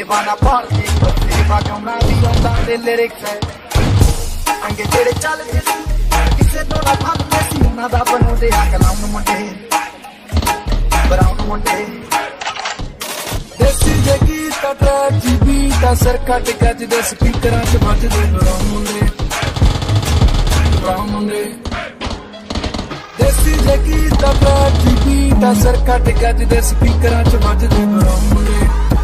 ਬੇਵਾਨਾ ਭਾਰਤੀ ਸੇਵਾ ਗਾਉਣਾ ਵੀ ਆਉਂਦਾ ਤੇ ਲਿਰਿਕਸ ਹੈ ਅੰਗੇ ਜਿਹੜੇ ਚੱਲਦੇ ਸੀ ਕਿਸੇ ਤੋਂ ਨਾ ਫੱਲਦੇ ਸੀ ਉਹਨਾਂ ਦਾ ਬਣਾਉਂਦੇ ਆ ਕਲਾਮ ਮੁੰਡੇ ਬਰਾਉਨ ਮੁੰਡੇ ਦੇਸੀ ਦੇ ਗੀਤ ਟਰੈਕ ਬੀਟ ਅਸਰ ਕੱਟ ਗੱਜਦੇ ਸਪੀਕਰਾਂ 'ਚ ਵੱਜਦੇ ਬਰਾਉਨ ਮੁੰਡੇ ਦੇਸੀ ਦੇ ਗੀਤ ਟਰੈਕ ਬੀਟ ਅਸਰ ਕੱਟ ਗੱਜਦੇ ਸਪੀਕਰਾਂ 'ਚ ਵੱਜਦੇ ਬਰਾਉਨ ਮੁੰਡੇ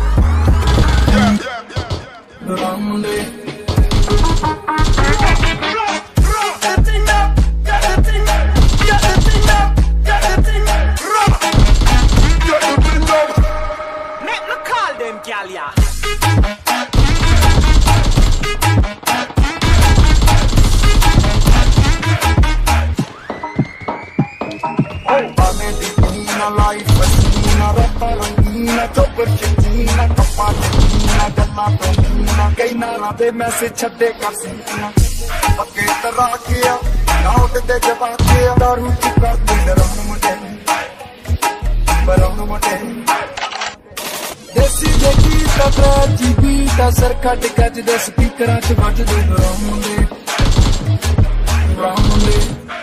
Life fascina, rappa rangina, chopper china, kappa china, galla pina, kei nara de message chhade kar sina, pakke tara kiya, naut de jawab kiya, daru ki kar de baraun mute, desi de geet tracks beat asar khat gajde speakeran ch vajde baraun mute,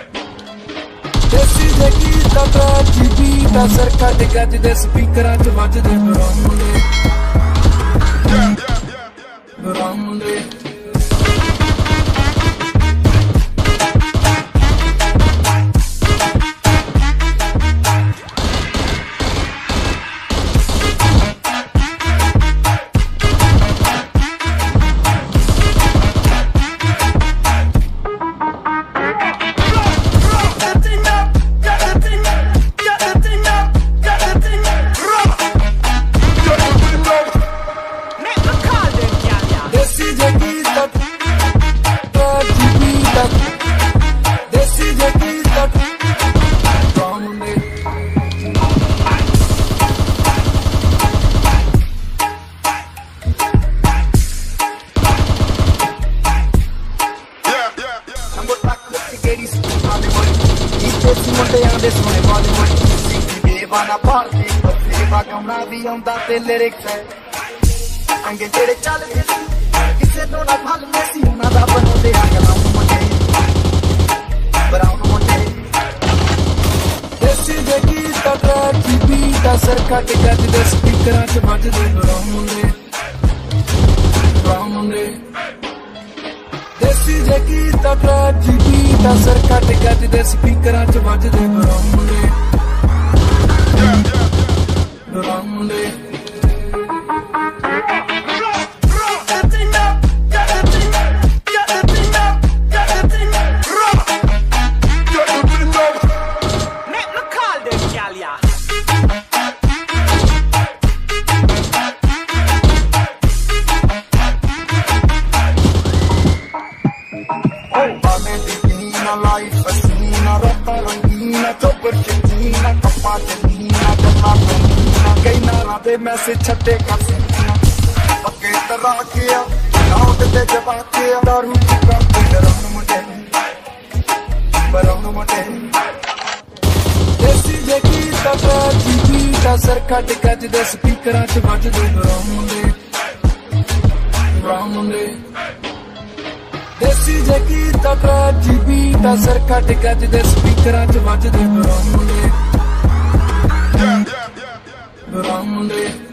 desi de geet tracks beat asar khat gajde speakeran ch vajde baraun mute. ਬੇਵਾਨਾ ਭਾਰਤੀ ਸੇਵਾ ਗਾਉਣਾ ਵੀ ਆਉਂਦਾ ਤੇ lyrics ਹੈ ਅੰਗੇ ਜਿਹੜੇ ਚੱਲਦੇ ਸੀ ਕਿਸੇ ਤੋਂ ਨਾ ਫੱਲਦੇ ਸੀ ਉਹਨਾਂ ਦਾ ਬਣਾਉਂਦੇ ਆ ਕਲਾਮ ਮੁੰਡੇ ਬਰਾਉਨ ਮੁੰਡੇ ਦੇਸੀ ਦੇ ਗੀਤ ਟਰੈਕ ਬੀਟ ਅਸਰ ਕੱਟ ਗੱਜਦੇ ਸਪੀਕਰਾਂ 'ਚ ਵੱਜਦੇ ਬਰਾਉਨ ਮੁੰਡੇ ਦੇਸੀ ਦੇ ਗੀਤ ਟਰੈਕ ਬੀਟ ਅਸਰ ਕੱਟ ਗੱਜਦੇ ਸਪੀਕਰਾਂ 'ਚ ਵੱਜਦੇ ਬਰਾਉਨ ਮੁੰਡੇ Life fascina, rappa rangina, chopper china, kappa china, galla pina, kei nara de message chhade kar sina, pakke tara kiya, naut de jawab kiya, daru ki kar de baraun mute, desi de geet tracks beat asar khat gajde speakeran 'ਚ ਵੱਜਦੇ brown ਮੁੰਡੇ ਦੇਸੀ ਦੇ ਗੀਤ track beat ਅਸਰ ਕੱਟ ਗੱਜਦੇ ਸਪੀਕਰਾਂ 'ਚ ਵੱਜਦੇ ਬਰਾਉਨ ਮੁੰਡੇ